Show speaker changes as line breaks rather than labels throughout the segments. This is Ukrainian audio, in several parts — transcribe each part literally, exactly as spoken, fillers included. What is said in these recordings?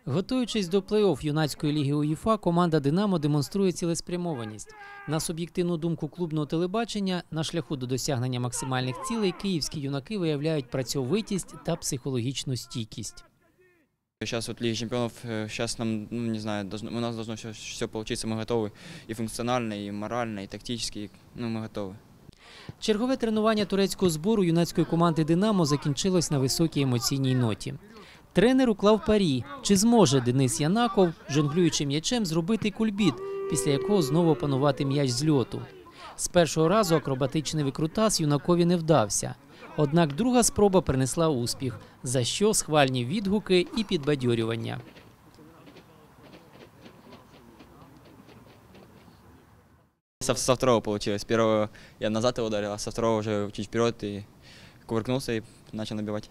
Готуючись до плей-офф юнацької ліги УЄФА, команда «Динамо» демонструє цілеспрямованість. На суб'єктивну думку клубного телебачення, на шляху до досягнення максимальних цілей київські юнаки виявляють працьовитість та психологічну стійкість.
Сейчас вот Лига чемпионов, сейчас нам, ну, не знаю, должно, у нас должно все, все получиться, мы готовы и функционально, и морально, и тактически, ну, мы готовы.
Чергове тренування турецького збору юнацької команди «Динамо» закінчилось на високій емоційній ноті. Тренер уклав парі, чи зможе Денис Янаков, жонглюючи м'ячем, зробити кульбіт, після якого знову опанувати м'яч з льоту. З першого разу акробатичний викрутас юнакові не вдався. Однак друга спроба принесла успіх, за що схвальні відгуки і підбадьорювання.
Со, со второго получилось. С первого я назад его ударил, а со второго уже чуть вперед и кувыркнулся и начал набивать.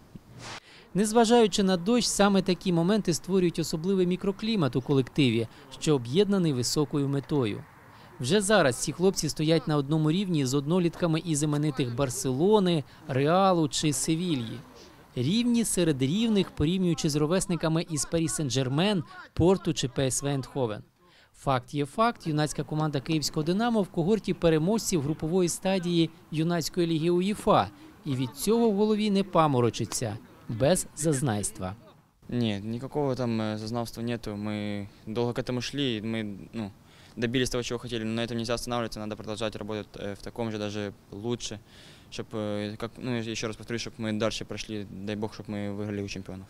Незважаючи на дощ, саме такі моменти створюють особливий мікроклімат у колективі, що об'єднаний високою метою. Вже зараз ці хлопці стоять на одному рівні з однолітками із іменитих Барселони, Реалу чи Севільї. Рівні серед рівних, порівнюючи з ровесниками із Парі Сен-Жермен, Порту чи ПСВ Ейндховен. Факт є факт, юнацька команда київського «Динамо» в когорті переможців групової стадії юнацької ліги УЄФА. І від цього в голові не паморочиться, без зазнайства.
Нет, никакого там зазнавства нету. Мы долго к этому шли, мы, ну, добились того, чего хотели, но на этом нельзя останавливаться, надо продолжать работать в таком же, даже лучше, чтобы, как, ну, еще раз повторюсь, чтобы мы дальше прошли, дай бог, чтобы мы выиграли у чемпионов.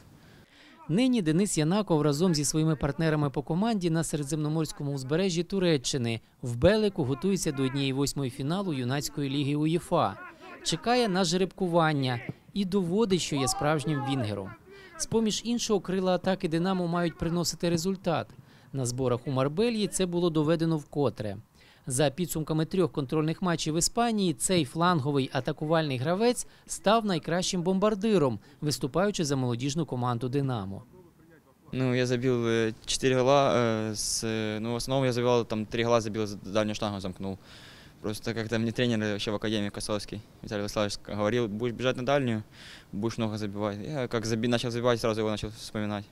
Нині Денис Янаков разом зі своїми партнерами по команді на Середземноморському узбережжі Туреччини в Белеку готується до однієї восьмої фіналу юнацької ліги УЄФА. Чекає на жеребкування і доводить, що є справжнім вінгером. З-поміж іншого, крила атаки «Динамо» мають приносити результат. На зборах у Марбельї це було доведено вкотре. За підсумками трьох контрольних матчів в Іспанії, цей фланговий атакувальний гравець став найкращим бомбардиром, виступаючи за молодіжну команду «Динамо».
Ну, я забил четыре гола, э, с, ну, в основном я забивал, там три гола забил, дальнюю штангу замкнул. Просто как-то мне тренер вообще в академии Косовский, Виталий Владиславович, говорил, будешь бежать на дальнюю, будешь много забивать. Я как заби, начал забивать, сразу его начал вспоминать.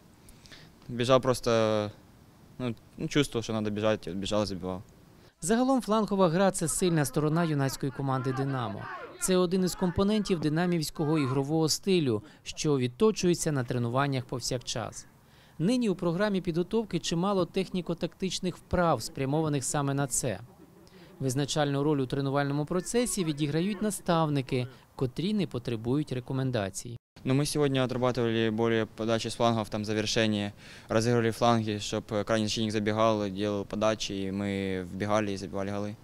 Бежал просто, ну, чувствовал, что надо бежать, бежал, забивал.
Загалом флангова гра – це сильна сторона юнацької команди «Динамо». Це один із компонентів динамівського ігрового стилю, що відточується на тренуваннях повсякчас. Нині у програмі підготовки чимало техніко-тактичних вправ, спрямованих саме на це. Визначальну роль у тренувальному процесі відіграють наставники, котрі не потребують рекомендацій.
Но мы сегодня отрабатывали более подачи с флангов, там завершение, разыгрывали фланги, чтобы крайний защитник забегал, делал подачи, и мы вбегали и забивали голы.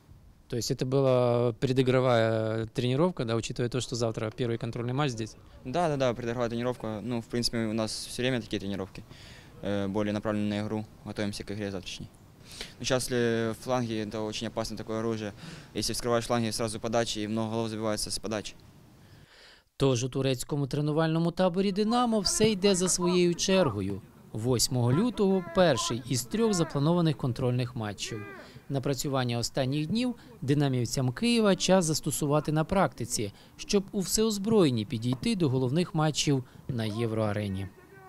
То есть это была предыгровая тренировка, да, учитывая то, что завтра первый контрольный матч здесь?
Да, да, да, предыгровая тренировка. Ну, в принципе, у нас все время такие тренировки, более направленные на игру, готовимся к игре завтрашней. Но сейчас фланги – это очень опасное такое оружие. Если вскрываешь фланги, сразу подачи, и много голов забивается с подачи.
Тож у турецькому тренувальному таборі «Динамо» все йде за своєю чергою. восьмого лютого – перший із трьох запланованих контрольних матчів. Напрацювання останніх днів динамівцям Києва час застосувати на практиці, щоб у всеозброєнні підійти до головних матчів на Євроарені.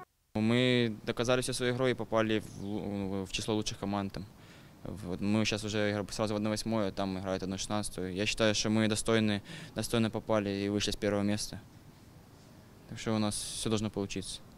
Мы доказали всю свою игру и попали в, в число лучших команд. Там. Вот мы сейчас уже играем сразу в одна восьмая, там играет одна шестнадцатая. Я считаю, что мы достойны, достойно попали и вышли с первого места. Так что у нас все должно получиться.